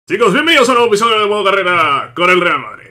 Chicos, bienvenidos a un nuevo episodio de Modo Carrera con el Real Madrid.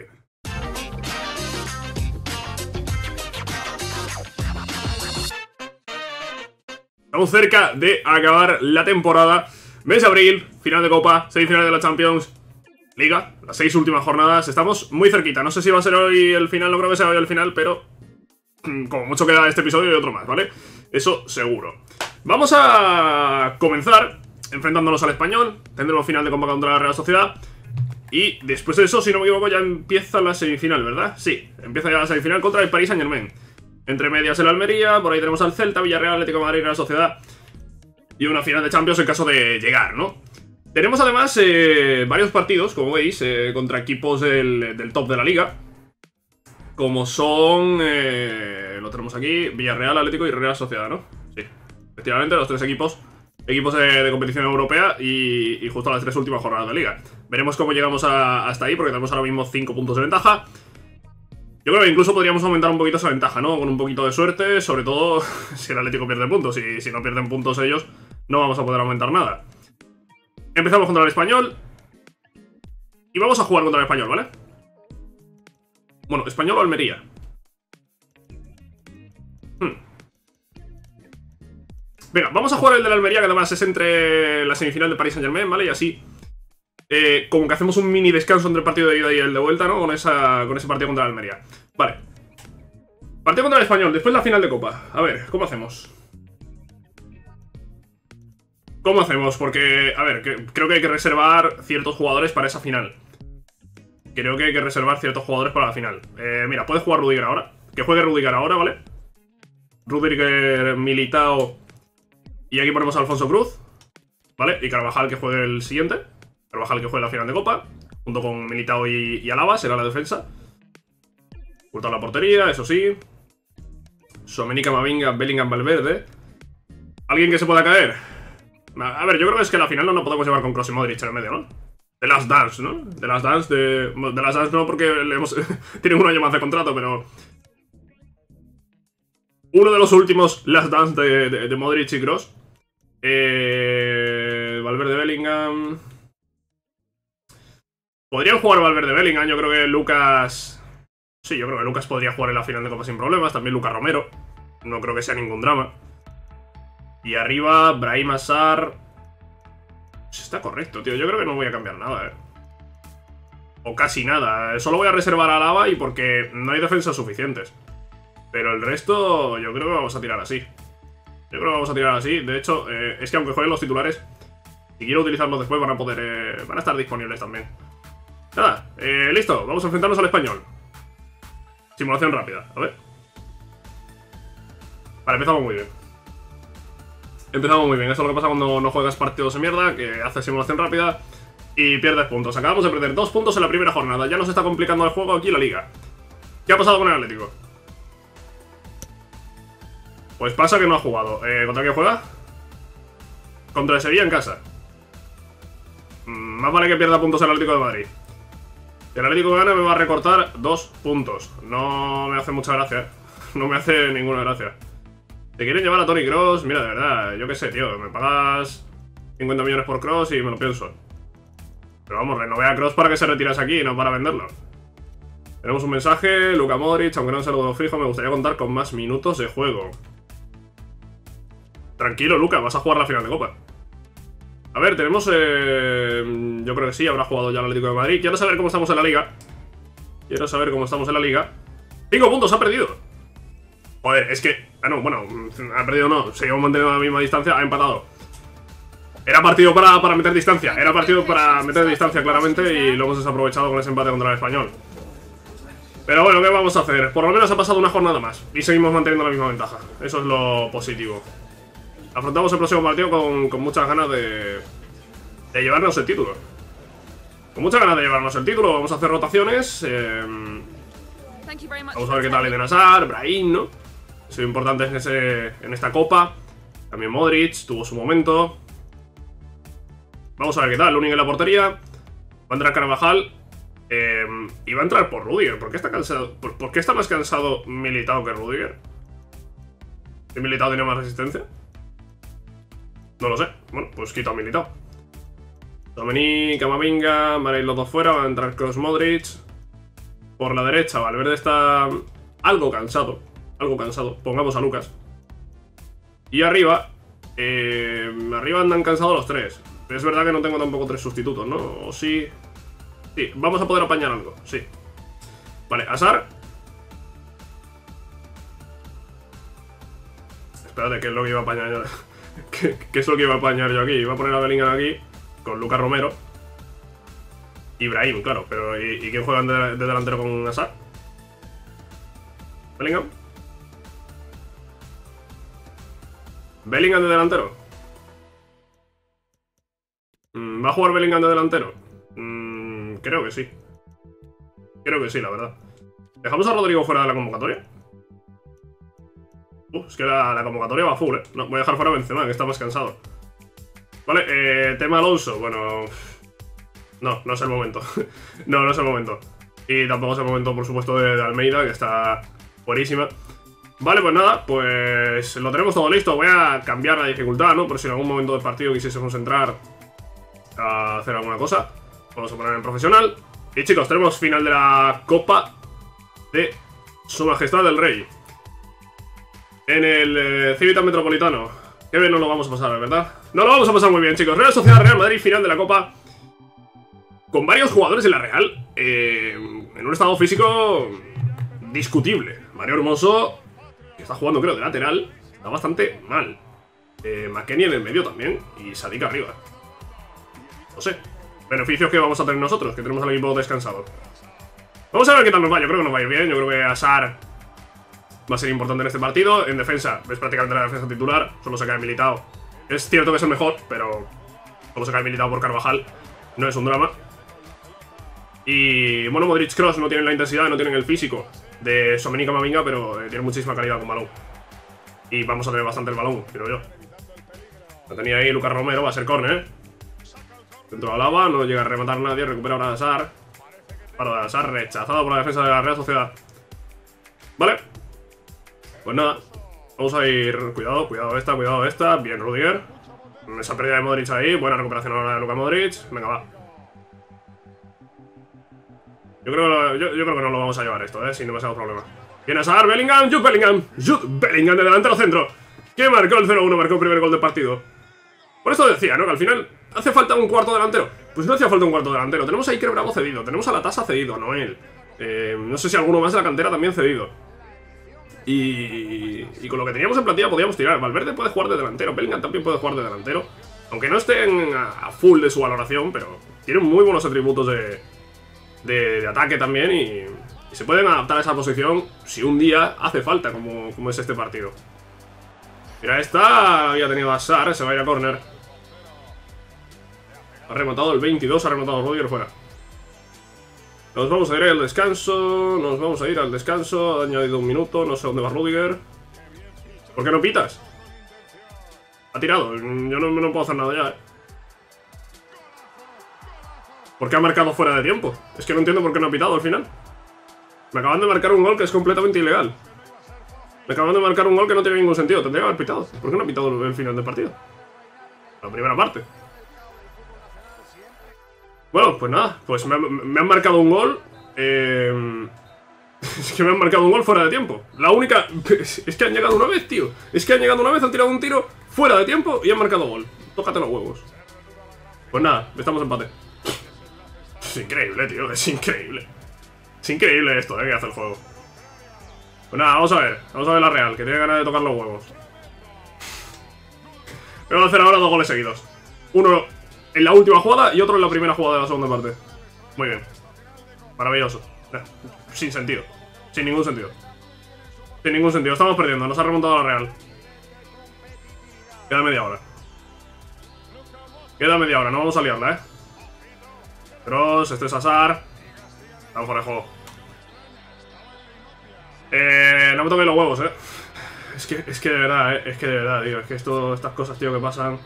Estamos cerca de acabar la temporada. Mes de abril, final de Copa, semifinal de la Champions, Liga, las 6 últimas jornadas. Estamos muy cerquita, no sé si va a ser hoy el final, no creo que sea hoy el final, pero como mucho queda este episodio y otro más, ¿vale? Eso seguro. Vamos a comenzar enfrentándonos al Español. Tendremos final de Copa contra la Real Sociedad. Y después de eso, si no me equivoco, ya empieza la semifinal, ¿verdad? Sí, empieza ya la semifinal contra el Paris Saint-Germain. Entre medias el Almería, por ahí tenemos al Celta, Villarreal, Atlético de Madrid, Real Sociedad. Y una final de Champions en caso de llegar, ¿no? Tenemos además varios partidos, como veis, contra equipos del top de la liga. Como son, lo tenemos aquí, Villarreal, Atlético y Real Sociedad, ¿no? Sí, efectivamente, los tres equipos de competición europea y justo las 3 últimas jornadas de liga. Veremos cómo llegamos hasta ahí, porque tenemos ahora mismo 5 puntos de ventaja. Yo creo que incluso podríamos aumentar un poquito esa ventaja, ¿no? Con un poquito de suerte, sobre todo si el Atlético pierde puntos. Y si no pierden puntos ellos, no vamos a poder aumentar nada. Empezamos contra el Español. Y vamos a jugar contra el Español, ¿vale? Bueno, Español o Almería. Venga, vamos a jugar el de la Almería, que además es entre la semifinal de Paris Saint-Germain, ¿vale? Y así, como que hacemos un mini descanso entre el partido de ida y el de vuelta, ¿no? Con ese partido contra la Almería. Vale. Partido contra el Español, después la final de Copa. A ver, ¿cómo hacemos? ¿Cómo hacemos? Porque, a ver, creo que hay que reservar ciertos jugadores para esa final. Creo que hay que reservar ciertos jugadores para la final. Mira, puede jugar Rudiger ahora. Que juegue Rudiger ahora, ¿vale? Rudiger, Militao. Y aquí ponemos a Alfonso Cruz, ¿vale? Y Carvajal que juegue el siguiente. Carvajal que juegue la final de Copa, junto con Militao y Alaba, será la defensa. Ocultar la portería, eso sí. Tchouaméni, Camavinga, Bellingham, Valverde. ¿Alguien que se pueda caer? A ver, yo creo que es que la final no nos podemos llevar con Kroos y Modric en el medio, ¿no? The Last Dance, ¿no? The Last Dance de Last Dance no, porque tienen un año más de contrato, pero uno de los últimos Last Dance de Modric y Kroos. Valverde, Bellingham. Podrían jugar Valverde, Bellingham. Yo creo que Lucas... Sí, yo creo que Lucas podría jugar en la final de Copa sin problemas. También Lucas Romero. No creo que sea ningún drama. Y arriba, Brahim Assar. Está correcto, tío. Yo creo que no voy a cambiar nada, o casi nada. Solo voy a reservar a Alaba y porque no hay defensas suficientes. Pero el resto, yo creo que vamos a tirar así. De hecho, es que aunque jueguen los titulares, si quiero utilizarlos después van a estar disponibles también. Nada, listo, vamos a enfrentarnos al Español. Simulación rápida, a ver. Vale, empezamos muy bien. Eso es lo que pasa cuando no juegas partidos de mierda, que haces simulación rápida y pierdes puntos. Acabamos de perder 2 puntos en la primera jornada. Ya nos está complicando el juego aquí la liga. ¿Qué ha pasado con el Atlético? Pues pasa que no ha jugado. ¿Contra quién juega? Contra el Sevilla en casa. Más vale que pierda puntos el Atlético de Madrid. Si el Atlético gana me va a recortar 2 puntos. No me hace mucha gracia. No me hace ninguna gracia. ¿Te quieren llevar a Toni Kroos? Mira, de verdad, yo qué sé, tío. Me pagas 50 millones por Kroos y me lo pienso. Pero vamos, renové a Kroos para que se retirase aquí, no para venderlo. Tenemos un mensaje. Luka Modric, aunque no un saludo fijo, me gustaría contar con más minutos de juego. Tranquilo, Luka, vas a jugar la final de Copa. A ver, tenemos... yo creo que sí, habrá jugado ya el Atlético de Madrid. Quiero saber cómo estamos en la liga. 5 puntos, ha perdido. Joder, es que... Ah, no, bueno, ha perdido no. Seguimos manteniendo la misma distancia, ha empatado. Era partido para meter distancia. Claramente, y lo hemos desaprovechado con ese empate contra el Español. Pero bueno, ¿qué vamos a hacer? Por lo menos ha pasado una jornada más y seguimos manteniendo la misma ventaja. Eso es lo positivo. Afrontamos el próximo partido con muchas ganas de llevarnos el título. Vamos a hacer rotaciones. Vamos a ver qué tal Eden Hazard, Brahim, ¿no? Son importantes en esta copa. También Modric, tuvo su momento. Vamos a ver qué tal, Lunin en la portería. Va a entrar Carvajal. Y va a entrar por Rudiger. ¿Por qué está cansado? ¿Por qué está más cansado Militao que Rudiger? ¿Que Militao tiene más resistencia? No lo sé. Bueno, pues quito a Militao. Tchouaméni, Camavinga, van a ir los dos fuera, van a entrar Kroos, Modric. Por la derecha, Valverde está algo cansado. Pongamos a Lucas. Y arriba, arriba andan cansados los tres. Es verdad que no tengo tampoco tres sustitutos, ¿no? O sí. Sí, vamos a poder apañar algo, sí. Vale, Hazard. Espérate, ¿qué es lo que iba a apañar yo? ¿Qué es lo que iba a apañar yo aquí? Iba a poner a Bellingham aquí, con Lucas Romero. Ibrahim, claro, pero ¿y quién juega de delantero con Hazard? Bellingham. Bellingham de delantero. ¿Va a jugar Bellingham de delantero? Creo que sí. Creo que sí, la verdad. ¿Dejamos a Rodrigo fuera de la convocatoria? Es que la convocatoria va full, No, voy a dejar fuera a Benzema, que está más cansado. Vale, tema Alonso. Bueno... No, no es el momento. No es el momento. Y tampoco es el momento, por supuesto, de Almeida, que está buenísima. Vale, pues nada, pues lo tenemos todo listo. Voy a cambiar la dificultad, ¿no? Por si en algún momento del partido quisiésemos entrar a hacer alguna cosa. Vamos a poner en profesional. Y chicos, tenemos final de la Copa de Su Majestad el Rey. En el Civita Metropolitano. Qué bien nos lo vamos a pasar, ¿verdad? Nos lo vamos a pasar muy bien, chicos. Real Sociedad Real Madrid, final de la Copa. Con varios jugadores en la Real en un estado físico discutible. Mario Hermoso, que está jugando creo de lateral, está bastante mal. McKennie en el medio también y Sadik arriba. No sé. Beneficios que vamos a tener nosotros, que tenemos al equipo descansado. Vamos a ver qué tal nos va. Yo creo que nos va a ir bien. Yo creo que Hazard va a ser importante en este partido. En defensa, es prácticamente la defensa titular. Solo se cae Militao. Es cierto que es el mejor, pero solo se cae Militao por Carvajal. No es un drama. Y bueno, Modric, Kroos no tienen la intensidad, no tienen el físico de Tchouaméni, Camavinga, pero tienen muchísima calidad con balón. Y vamos a tener bastante el balón, creo yo. Lo tenía ahí Lucas Romero, va a ser córner, Dentro de la lava, no llega a rematar nadie, recupera ahora a Hazard. Paro de Hazard, rechazado por la defensa de la Real Sociedad. Vale. Pues nada, vamos a ir... Cuidado esta. Bien, Rudiger. Esa pérdida de Modric ahí, buena recuperación ahora de Luka Modric. Venga, va. Yo creo que no lo vamos a llevar esto, sin demasiados problemas. Viene Hazard, Bellingham, Jude Bellingham de delantero centro. Que marcó el 0-1, marcó el primer gol del partido. Por esto decía, ¿no? Que al final hace falta un cuarto delantero. Pues no hacía falta un cuarto delantero. Tenemos a Iker Bravo cedido, tenemos a la Tasa cedido, a Noel. No sé si alguno más de la cantera también cedido. Y con lo que teníamos en plantilla podíamos tirar. Valverde puede jugar de delantero, Bellingham también puede jugar de delantero. Aunque no estén a full de su valoración, pero tienen muy buenos atributos de ataque también y se pueden adaptar a esa posición si un día hace falta, como es este partido. Mira, esta había tenido a Hazard, se va a ir a córner. Ha rematado el 22, ha rematado Rudiger fuera. Nos vamos a ir al descanso, ha añadido un minuto, no sé dónde va Rudiger. ¿Por qué no pitas? Ha tirado, yo no puedo hacer nada ya, ¿Por qué ha marcado fuera de tiempo? Es que no entiendo por qué no ha pitado al final. Me acaban de marcar un gol que es completamente ilegal. Me acaban de marcar un gol que no tiene ningún sentido. Tendría que haber pitado. ¿Por qué no ha pitado el final del partido? La primera parte. Bueno, pues nada. Pues me han marcado un gol. Es que me han marcado un gol fuera de tiempo. La única... Es que han llegado una vez, tío. Es que han llegado una vez, han tirado un tiro fuera de tiempo y han marcado gol. Tócate los huevos. Pues nada, estamos empate. Es increíble, tío, es increíble. Es increíble esto, que hace el juego. Pues nada, vamos a ver la Real, que tiene ganas de tocar los huevos. Vamos a hacer ahora 2 goles seguidos. Uno en la última jugada y otro en la primera jugada de la segunda parte. Muy bien. Maravilloso. Sin sentido. Sin ningún sentido. Sin ningún sentido, estamos perdiendo, nos ha remontado la Real. Queda media hora. No vamos a liarla, Kroos, este es Hazard. Vamos por el juego. No me toquen los huevos, Es que de verdad, tío. Es que estas cosas, tío, que pasan.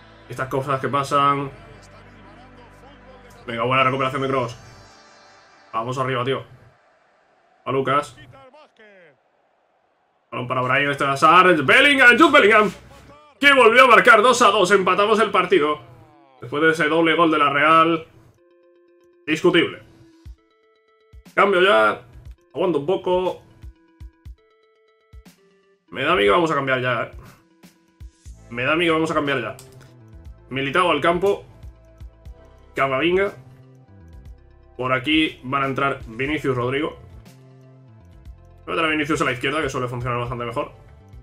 Venga, buena recuperación de Kroos. Vamos arriba, tío. A Lucas. Balón para Brahim, este es Hazard. Bellingham, Jude Bellingham. Que volvió a marcar 2-2. Empatamos el partido. Después de ese doble gol de la Real. Discutible. Cambio ya. Aguanto un poco. Me da a mí que vamos a cambiar ya, Me da a mí que vamos a cambiar ya. Militao al campo. Camavinga. Por aquí van a entrar Vinicius, Rodrigo. Voy a meter a Vinicius a la izquierda, que suele funcionar bastante mejor.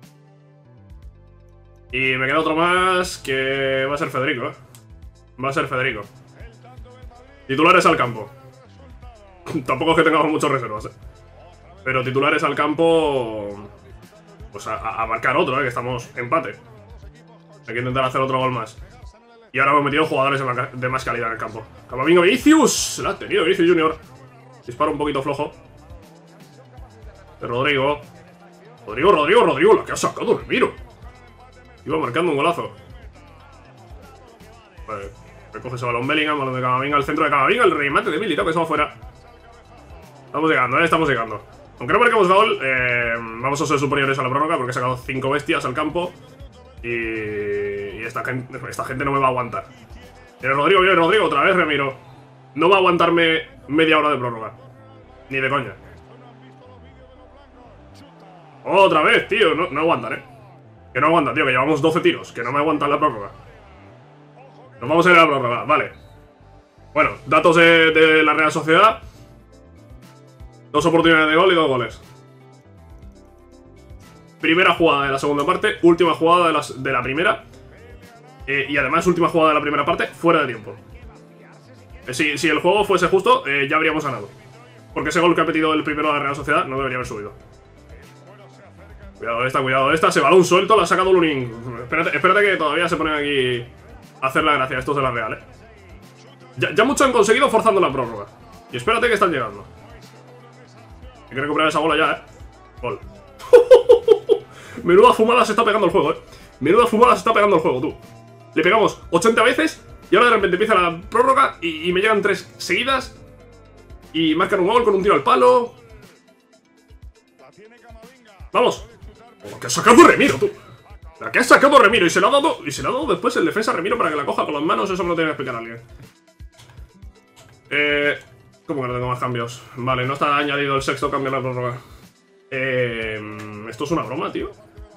Y me queda otro más, que va a ser Federico, Va a ser Federico. Titulares al campo. Tampoco es que tengamos muchos reservas, Pero titulares al campo... Pues a marcar otro, que estamos empate. Hay que intentar hacer otro gol más. Y ahora hemos metido jugadores de más calidad en el campo. Camavinga, Vinicius. La ha tenido Vinicius Junior. Disparo un poquito flojo. De Rodrigo. Rodrigo. La que ha sacado Remiro. Iba marcando un golazo. Vale. Recoge ese balón Bellingham, balón de Camavinga, al centro de Camavinga, el remate de Militao que se va afuera. Estamos llegando, estamos llegando. Aunque no marquemos gol, vamos a ser superiores a la prórroga porque he sacado 5 bestias al campo. Y esta gente no me va a aguantar. Viene Rodrigo, otra vez Remiro. No va a aguantarme media hora de prórroga. Ni de coña. Otra vez, tío, no aguantan, Que no aguantan, tío, que llevamos 12 tiros. Que no me aguantan la prórroga. Nos vamos a ir a la prórroga, vale. Bueno, datos de la Real Sociedad. 2 oportunidades de gol y 2 goles. Primera jugada de la segunda parte, última jugada de la primera. Y además última jugada de la primera parte, fuera de tiempo. Si el juego fuese justo, ya habríamos ganado. Porque ese gol que ha metido el primero de la Real Sociedad no debería haber subido. Cuidado esta, ese balón suelto, la ha sacado Lunin. Espérate que todavía se ponen aquí a hacer la gracia estos de la Real, Ya mucho han conseguido forzando la prórroga. Y espérate que están llegando. Hay que recuperar esa bola ya, Gol. Menuda fumada se está pegando el juego, Menuda fumada se está pegando el juego, tú. Le pegamos 80 veces y ahora de repente empieza la prórroga y me llegan 3 seguidas. Y marcan un gol con un tiro al palo. ¡Vamos! ¡La que ha sacado Remiro, tú! La que ha sacado Remiro y se la ha dado después el defensa Remiro para que la coja con las manos. Eso me lo tiene que explicar alguien. ¿Cómo que no tengo más cambios? Vale, no está añadido el sexto cambio en la prórroga. Esto es una broma, tío.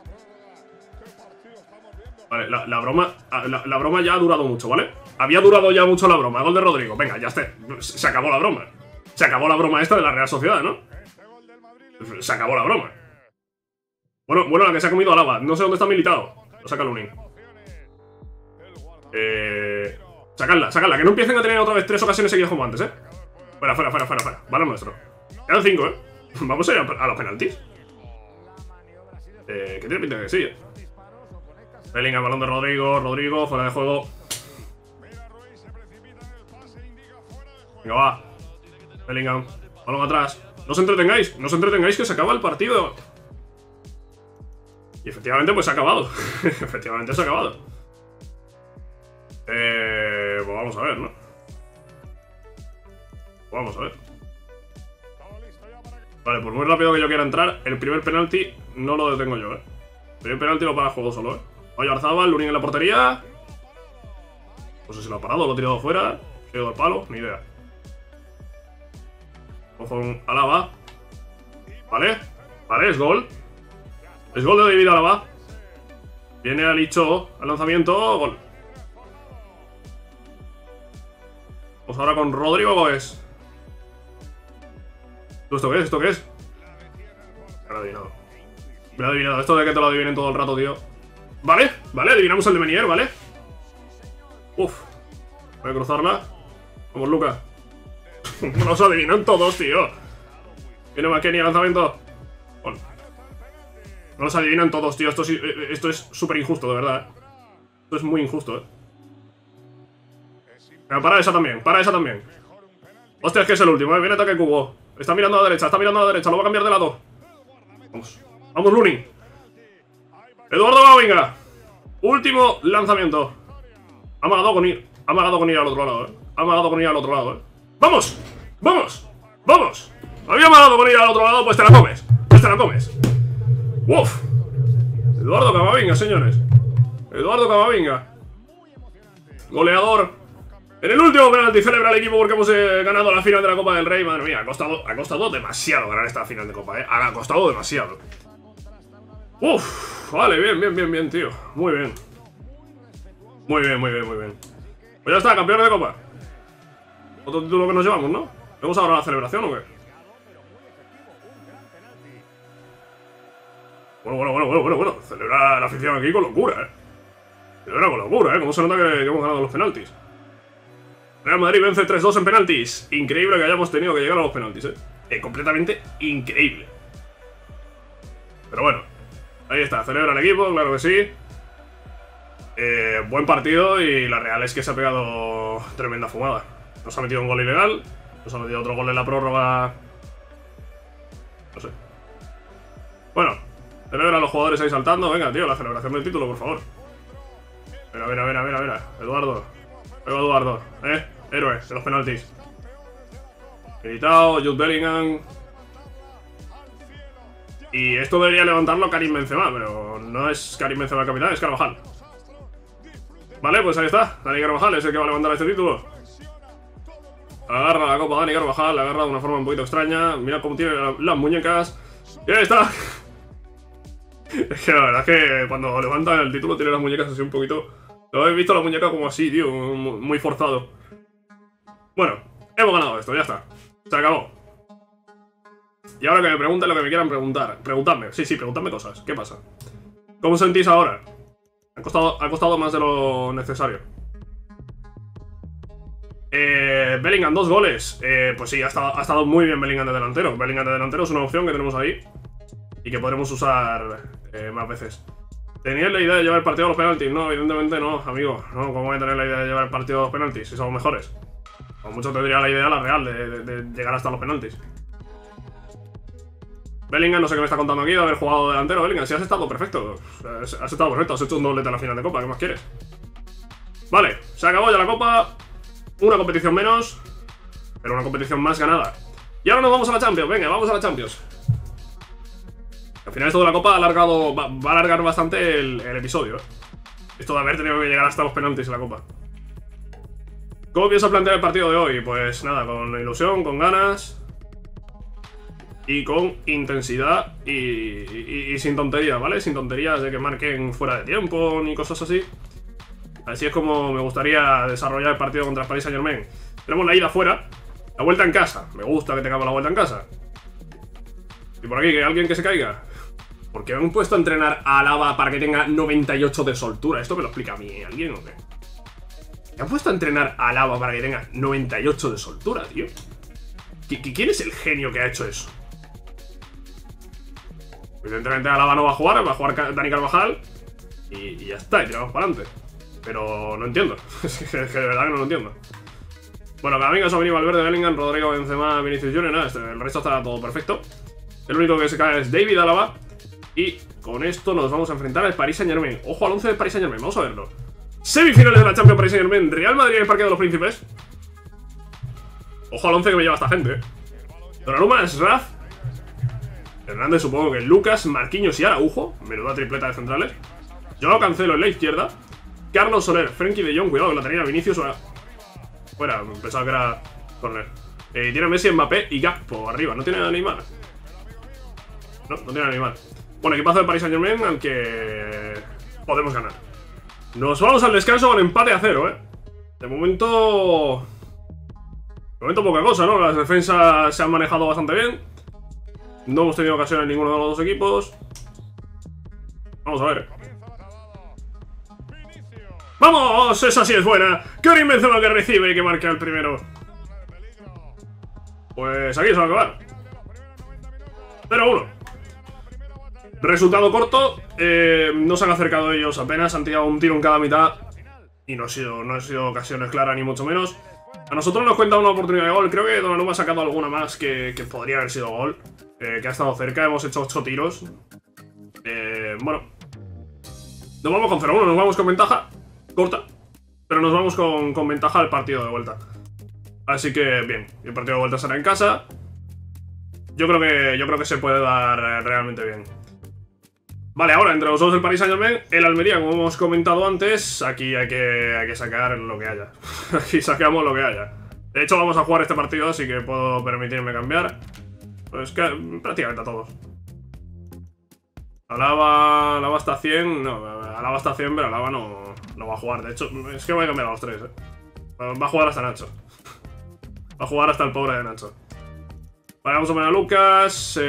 Vale, la broma ya ha durado mucho, ¿vale? Había durado ya mucho la broma. Gol de Rodrigo. Venga, ya está. Se acabó la broma. Se acabó la broma esta de la Real Sociedad, ¿no? Se acabó la broma. Bueno, la que se ha comido Alaba. No sé dónde está Militao. Lo saca Lunin. Sacadla. Que no empiecen a tener otra vez 3 ocasiones seguidas como antes, Fuera. Balón nuestro. Quedan 5, Vamos a ir a los penaltis. ¿Qué tiene pinta que sí, Bellingham, balón de Rodrigo, fuera de juego. Venga, va. Bellingham, balón atrás. No os entretengáis que se acaba el partido. Y efectivamente, pues se ha acabado. Efectivamente se ha acabado. Pues vamos a ver, ¿no? Vamos a ver. Vale, por muy rápido que yo quiera entrar, el primer penalti no lo detengo yo, El primer penalti lo para el juego solo, Oyarzábal, Lunin en la portería. No sé si lo ha parado, lo ha tirado fuera. Ha ido al palo, ni idea. Ojo con Alaba. Vale, es gol. Es gol de David Alaba. Viene Alicho al lanzamiento, gol. Pues ahora con Rodrigo Goes. ¿Esto qué es? Me lo he adivinado. Me lo he adivinado. Esto de que te lo adivinen todo el rato, tío. Vale, adivinamos el de Menier, ¿vale? Uf. Voy a cruzarla. Vamos, Luca. Nos adivinan todos, tío. Viene McKennie al lanzamiento. Gol. No los adivinan todos, tío. Esto es súper injusto, de verdad, Esto es muy injusto, Pero para esa también. Hostia, es que es el último, Viene ataque Cubo. Está mirando a la derecha, lo va a cambiar de lado. Vamos, Lunin. Eduardo Camavinga. Último lanzamiento. Ha amagado con ir al otro lado, ¡Vamos! Había amagado con ir al otro lado, pues te la comes. ¡Uf! Eduardo Camavinga, señores. goleador. En el último penalti celebra el equipo porque hemos ganado la final de la Copa del Rey. Madre mía, ha costado demasiado ganar esta final de Copa, ha costado demasiado. Uf, vale, bien, tío. Muy bien. Muy bien. Pues ya está, campeón de Copa. Otro título que nos llevamos, ¿no? ¿Vemos ahora la celebración o qué? Bueno. Celebra la afición aquí con locura, Celebra con locura, Cómo se nota que hemos ganado los penaltis. Real Madrid vence 3-2 en penaltis. Increíble que hayamos tenido que llegar a los penaltis, completamente increíble. Pero bueno, ahí está, celebra el equipo, claro que sí. Buen partido y la Real es que se ha pegado tremenda fumada. Nos ha metido un gol ilegal, nos ha metido otro gol en la prórroga. No sé. Bueno, celebra a los jugadores ahí saltando. Venga, tío, la celebración del título, por favor. Mira. Eduardo. Eduardo, héroe de los penaltis. Militao, Jude Bellingham. Y esto debería levantarlo Karim Benzema, pero no es Karim Benzema el capitán, es Carvajal. Vale, pues ahí está. Dani Carvajal es el que va a levantar este título. Agarra la copa Dani Carvajal, la agarra de una forma un poquito extraña. Mira cómo tiene las muñecas. Y ahí está. Es que la verdad es que cuando levanta el título tiene las muñecas así un poquito... Lo habéis visto la muñeca como así, tío, muy forzado. Bueno, hemos ganado esto, ya está. Se acabó. Y ahora que me pregunten lo que me quieran preguntar. Preguntadme, sí, preguntadme cosas. ¿Qué pasa? ¿Cómo os sentís ahora? Ha costado más de lo necesario. Bellingham, 2 goles. Pues sí, ha estado muy bien Bellingham de delantero. Bellingham de delantero es una opción que tenemos ahí y que podremos usar más veces. ¿Teníais la idea de llevar el partido a los penaltis? No, evidentemente no, amigo. No, ¿cómo voy a tener la idea de llevar el partido a los penaltis si somos mejores? Como mucho tendría la idea la Real de llegar hasta los penaltis. Bellingham, no sé qué me está contando aquí de haber jugado delantero. Bellingham, si has estado perfecto. Has estado perfecto, has hecho un doblete a la final de Copa, ¿qué más quieres? Vale, se acabó ya la Copa. Una competición menos, pero una competición más ganada. Y ahora nos vamos a la Champions, venga, vamos a la Champions. Al final esto de la Copa va a alargar bastante el episodio, Esto de haber tenido que llegar hasta los penaltis en la Copa. ¿Cómo pienso plantear el partido de hoy? Pues nada, con ilusión, con ganas y con intensidad y sin tonterías, ¿vale? Sin tonterías de que marquen fuera de tiempo ni cosas así. Así es como me gustaría desarrollar el partido contra el Paris Saint-Germain. Tenemos la ida fuera, la vuelta en casa. Me gusta que tengamos la vuelta en casa. Y por aquí, que alguien que se caiga. ¿Por qué me han puesto a entrenar a Alaba para que tenga 98 de soltura? ¿Esto me lo explica a mí alguien o qué? ¿Me han puesto a entrenar a Alaba para que tenga 98 de soltura, tío? ¿Quién es el genio que ha hecho eso? Evidentemente Alaba no va a jugar Dani Carvajal. Y ya está, y tiramos para adelante. Pero no entiendo. Es que de verdad que no lo entiendo. Bueno, Camavinga, Tchouaméni, Valverde, Bellingham, Rodrigo, Benzema, Vinicius Junior, nada, el resto está todo perfecto. El único que se cae es David Alaba. Y con esto nos vamos a enfrentar al Paris Saint-Germain. Ojo al 11 del Paris Saint-Germain, vamos a verlo. Semifinales de la Champions Paris Saint-Germain, Real Madrid en el Parque de los Príncipes. Ojo al 11 que me lleva esta gente, Donnarumma, Sraf, Hernández, supongo que Lucas, Marquinhos y Araujo. Menuda tripleta de centrales. Joao Cancelo en la izquierda. Carlos Soler, Frenkie de Jong, cuidado que la tenía Vinicius. Fuera, pensaba que era corner. Tiene a Messi, Mbappé y Gakpo arriba. ¿No tiene a Neymar? No tiene a Neymar. Bueno, equipazo del Paris Saint-Germain al que podemos ganar. Nos vamos al descanso con empate a 0, De momento... poca cosa, ¿no? Las defensas se han manejado bastante bien. No hemos tenido ocasión en ninguno de los dos equipos. Vamos a ver. ¡Vamos! Esa sí es buena. Karim Benzema que recibe y que marca el primero. Pues aquí se va a acabar. 0-1. Resultado corto. No se han acercado ellos apenas. Han tirado un tiro en cada mitad. Y no ha sido ocasiones claras ni mucho menos. A nosotros nos cuenta una oportunidad de gol. Creo que Donnarumma ha sacado alguna más que podría haber sido gol. Que ha estado cerca. Hemos hecho 8 tiros. Bueno. Nos vamos con 0-1. Nos vamos con ventaja. Corta, pero nos vamos con ventaja al partido de vuelta. Así que bien, el partido de vuelta será en casa. Yo creo que se puede dar realmente bien. Vale, ahora entre los dos del Paris Saint-Germain, el Almería, como hemos comentado antes, aquí hay que sacar lo que haya. Aquí sacamos lo que haya. De hecho, vamos a jugar este partido, así que puedo permitirme cambiar. Pues que prácticamente a todos. Alaba está 100, no, Alaba está 100, pero Alaba no va a jugar. De hecho, es que voy a cambiar a los tres, Va a jugar hasta Nacho. Va a jugar hasta el pobre de Nacho. Vale, vamos a poner a Lucas.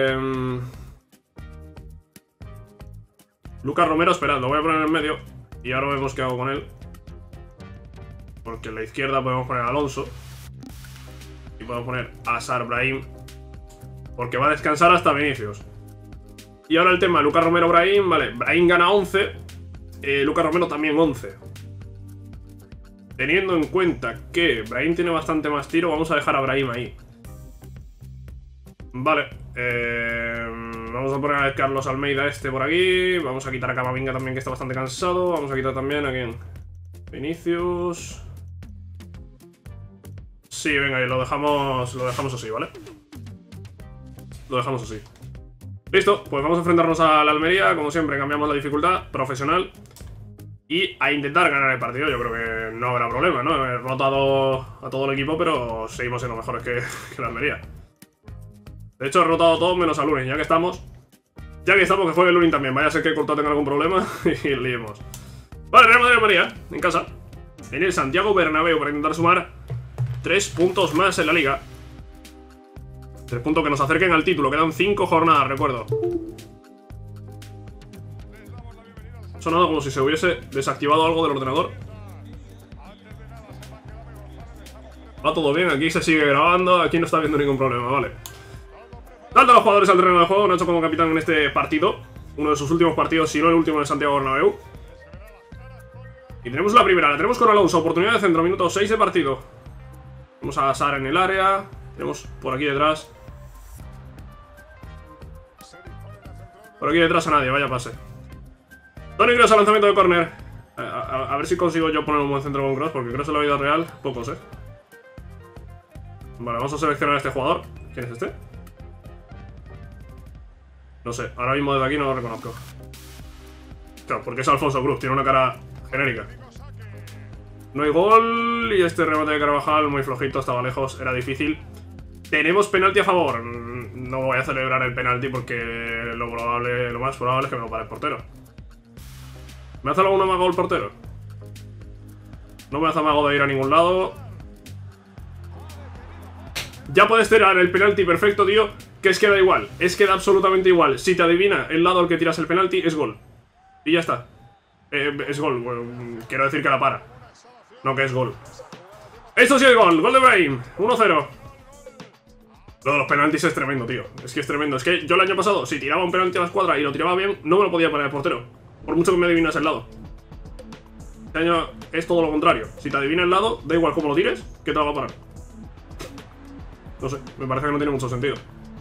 Lucas Romero, esperad, lo voy a poner en el medio. Y ahora vemos qué hago con él. Porque en la izquierda podemos poner a Alonso. Y podemos poner a Sar Brahim. Porque va a descansar hasta Vinicius. Y ahora el tema, Lucas Romero, Brahim. Vale, Brahim gana 11. Lucas Romero también 11. Teniendo en cuenta que Brahim tiene bastante más tiro, vamos a dejar a Brahim ahí. Vale, vamos a poner a Carlos Almeida por aquí. Vamos a quitar a Camavinga también, que está bastante cansado. Vamos a quitar también a quién. Vinicius. Sí, venga, y lo dejamos así, ¿vale? Lo dejamos así. Listo, pues vamos a enfrentarnos a la Almería. Como siempre, cambiamos la dificultad, profesional. Y a intentar ganar el partido. Yo creo que no habrá problema, ¿no? He rotado a todo el equipo, pero seguimos siendo mejores que la Almería. De hecho, he rotado a todos menos a Lunin, ya que estamos. Ya que estamos, que juegue Lunin también. Vaya a ser que Courtois tenga algún problema y liemos. Vale, Real Madrid-Almería, en casa. En el Santiago Bernabéu, para intentar sumar 3 puntos más en la Liga. 3 puntos que nos acerquen al título. Quedan 5 jornadas, recuerdo. Ha sonado como si se hubiese desactivado algo del ordenador. Va todo bien, aquí se sigue grabando. Aquí no está habiendo ningún problema, vale. Salta a los jugadores al terreno de juego. Nacho como capitán en este partido. Uno de sus últimos partidos, si no el último, en Santiago Bernabéu. Y tenemos la primera, la tenemos con Alonso. Oportunidad de centro, minuto 6 de partido. Vamos a Sar en el área. Tenemos por aquí detrás. Por aquí detrás a nadie, vaya pase. Toni Kroos al lanzamiento de córner. A ver si consigo yo poner un buen centro con Kroos, porque Kroos en la vida real, pocos, Vale, vamos a seleccionar a este jugador. ¿Quién es este? No sé, ahora mismo desde aquí no lo reconozco. Claro, porque es Alfonso Cruz, tiene una cara genérica. No hay gol y este remate de Carvajal muy flojito, estaba lejos, era difícil. Tenemos penalti a favor. No voy a celebrar el penalti porque lo más probable es que me lo pare el portero. ¿Me hace alguno mago el portero? No me hace mago de ir a ningún lado. Ya puedes tirar el penalti perfecto, tío. Que es que da igual, es que da absolutamente igual. Si te adivina el lado al que tiras el penalti, es gol. Y ya está. Es gol, bueno, quiero decir que la para. No que es gol. Esto sí es gol, gol de Brahim, 1-0. Lo de los penaltis es tremendo, tío. Es que es tremendo, es que yo el año pasado, si tiraba un penalti a la escuadra y lo tiraba bien, no me lo podía parar el portero. Por mucho que me adivinas el lado. Este año es todo lo contrario. Si te adivina el lado, da igual cómo lo tires, que te lo va a parar. No sé, me parece que no tiene mucho sentido.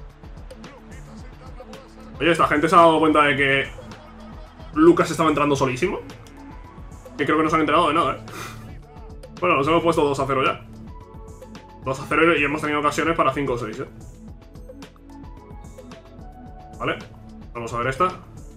Oye, esta gente se ha dado cuenta de que Lucas estaba entrando solísimo. Que creo que no se han enterado de nada, Bueno, nos hemos puesto 2-0 ya. 2-0 y hemos tenido ocasiones para 5 o 6, Vale, vamos a ver esta.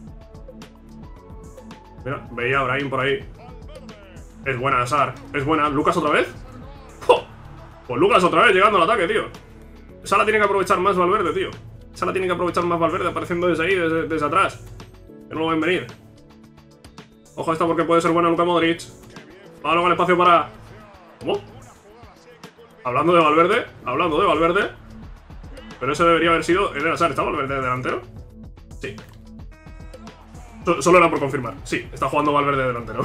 Mira, veía a Brahim por ahí. Es buena, Sar, es buena. ¿Lucas otra vez? ¡Oh! Pues Lucas otra vez llegando al ataque, tío. Esa la tiene que aprovechar más Valverde, tío. Esa la tiene que aprovechar más Valverde apareciendo desde ahí, desde atrás. Que no lo ven venir. Ojo a esta porque puede ser buena Luka Modric. Ahora con el espacio para... ¿Cómo? Hablando de Valverde. Pero ese debería haber sido Eden Hazard. ¿Está Valverde de delantero? Sí. Solo era por confirmar. Sí, está jugando Valverde de delantero.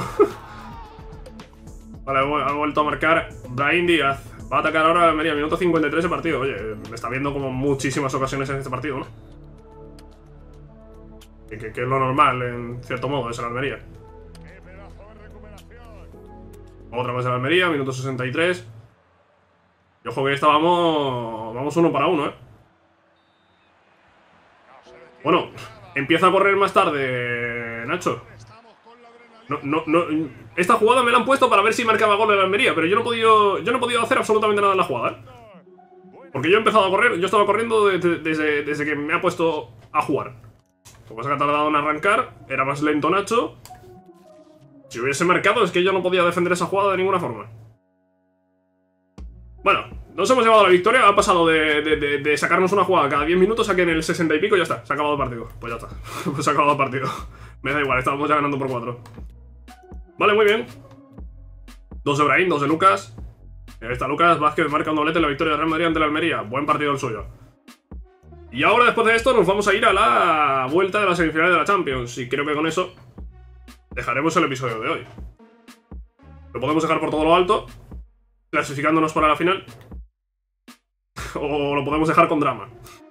Vale, ha vuelto a marcar Brahim Díaz. Va a atacar ahora a Almería, minuto 53 de partido. Oye, me está viendo como muchísimas ocasiones en este partido, ¿no? Que es lo normal, en cierto modo, es el Almería. Otra vez el Almería, minuto 63. Y ojo que vamos 1 para 1, Bueno, empieza a correr más tarde, Nacho. No, esta jugada me la han puesto para ver si marcaba gol el Almería, pero yo no he podido hacer absolutamente nada en la jugada, Porque yo he empezado a correr, yo estaba corriendo desde que me ha puesto a jugar. Como se ha tardado en arrancar, era más lento Nacho. Si hubiese marcado, es que yo no podía defender esa jugada de ninguna forma. Bueno, nos hemos llevado la victoria. Ha pasado de sacarnos una jugada cada 10 minutos a que en el 60 y pico ya está. Se ha acabado el partido. Pues ya está. Pues se ha acabado el partido. Me da igual, estábamos ya ganando por 4. Vale, muy bien. 2 de Brahim, 2 de Lucas. Ahí está Lucas Vázquez, marca un doblete en la victoria de Real Madrid ante la Almería. Buen partido el suyo. Y ahora, después de esto, nos vamos a ir a la vuelta de las semifinales de la Champions. Y creo que con eso dejaremos el episodio de hoy. Lo podemos dejar por todo lo alto, clasificándonos para la final. O lo podemos dejar con drama.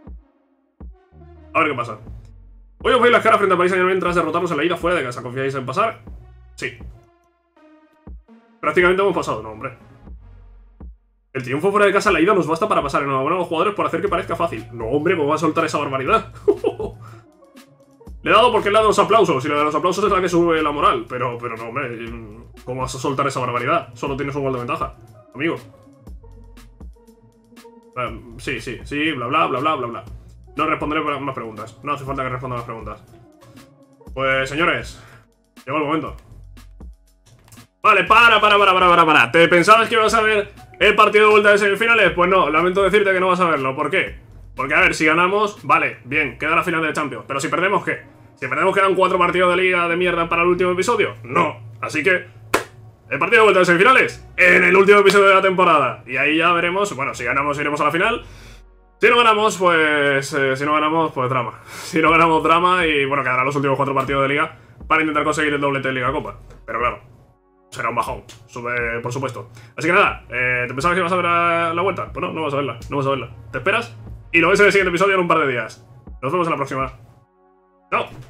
A ver qué pasa. Hoy os veis las caras frente al Paris Saint-Germain tras derrotarnos en la ida fuera de casa. ¿Confiáis en pasar? Sí. Prácticamente hemos pasado, no, hombre. El triunfo fuera de casa en la ida nos basta para pasar. Enhorabuena a los jugadores por hacer que parezca fácil. No, hombre, ¿cómo va a soltar esa barbaridad? Le he dado porque le he dado los aplausos. Y la de los aplausos es la que sube la moral. Pero no, hombre, ¿cómo vas a soltar esa barbaridad? Solo tienes un gol de ventaja, amigo. Sí, bla, bla. No responderé más preguntas. No hace falta que responda más preguntas. Pues, señores, llegó el momento. Vale, para. ¿Te pensabas que ibas a ver el partido de vuelta de semifinales? Pues no, lamento decirte que no vas a verlo. ¿Por qué? Porque, a ver, si ganamos, vale, bien, queda la final de Champions. Pero si perdemos, ¿qué? Si perdemos, ¿quedan 4 partidos de liga de mierda para el último episodio? No. Así que, el partido de vuelta de semifinales, en el último episodio de la temporada. Y ahí ya veremos, bueno, si ganamos iremos a la final. Si no ganamos, pues drama. Si no ganamos, drama. Y bueno, quedarán los últimos 4 partidos de liga para intentar conseguir el doblete de Liga Copa. Pero claro, será un bajón, por supuesto. Así que nada, ¿te pensabas que ibas a ver la vuelta? Pues no vas a verla, no vas a verla. ¿Te esperas? Y lo ves en el siguiente episodio en un par de días. Nos vemos en la próxima. ¡Chao!